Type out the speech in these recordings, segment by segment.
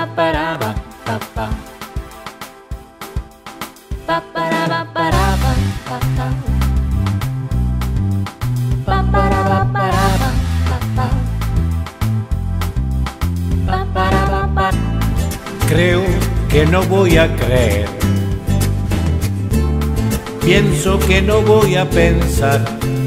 Creo que no voy a creer, pienso que no voy a pensar.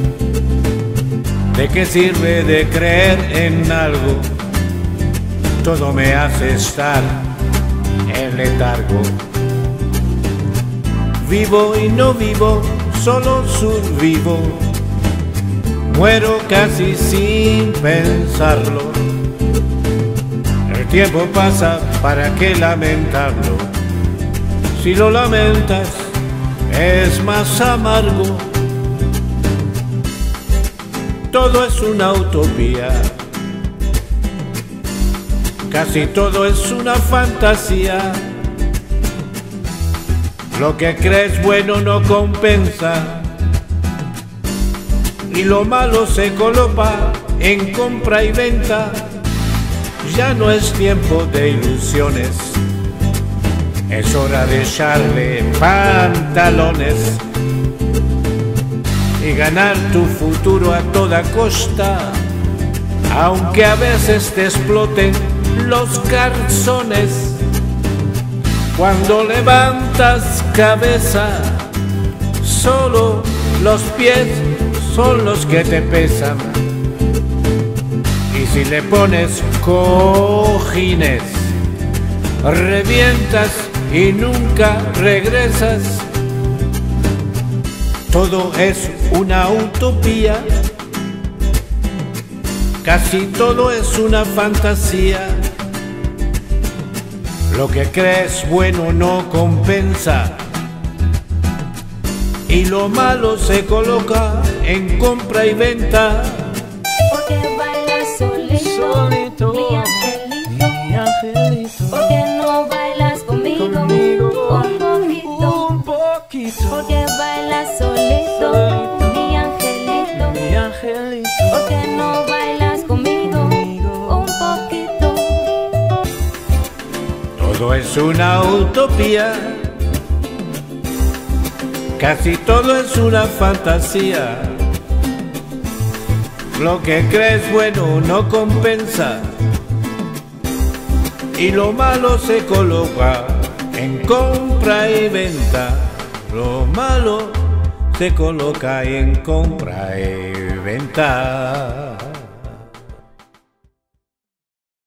¿De qué sirve de creer en algo? Todo me hace estar en letargo. Vivo y no vivo, solo survivo. Muero casi sin pensarlo. El tiempo pasa, ¿para qué lamentarlo? Si lo lamentas, es más amargo. Todo es una utopía, casi todo es una fantasía. Lo que crees bueno no compensa, y lo malo se coloca en compra y venta. Ya no es tiempo de ilusiones, es hora de echarle pantalones y ganar tu futuro a toda costa, aunque a veces te exploten los calzones. Cuando levantas cabeza, solo los pies son los que te pesan. Y si le pones cojines, revientas y nunca regresas. Todo es una utopía, casi todo es una fantasía. Lo que crees bueno no compensa, y lo malo se coloca en compra y venta. Porque bailas solito, mi angelito. Porque no bailas conmigo, un poquito. Porque bailas solito, mi angelito. Porque no bailas conmigo, un poquito. Todo es una utopía, casi todo es una fantasía. Lo que crees bueno no compensa, y lo malo se coloca en compra y venta. Lo malo se coloca en compra y venta.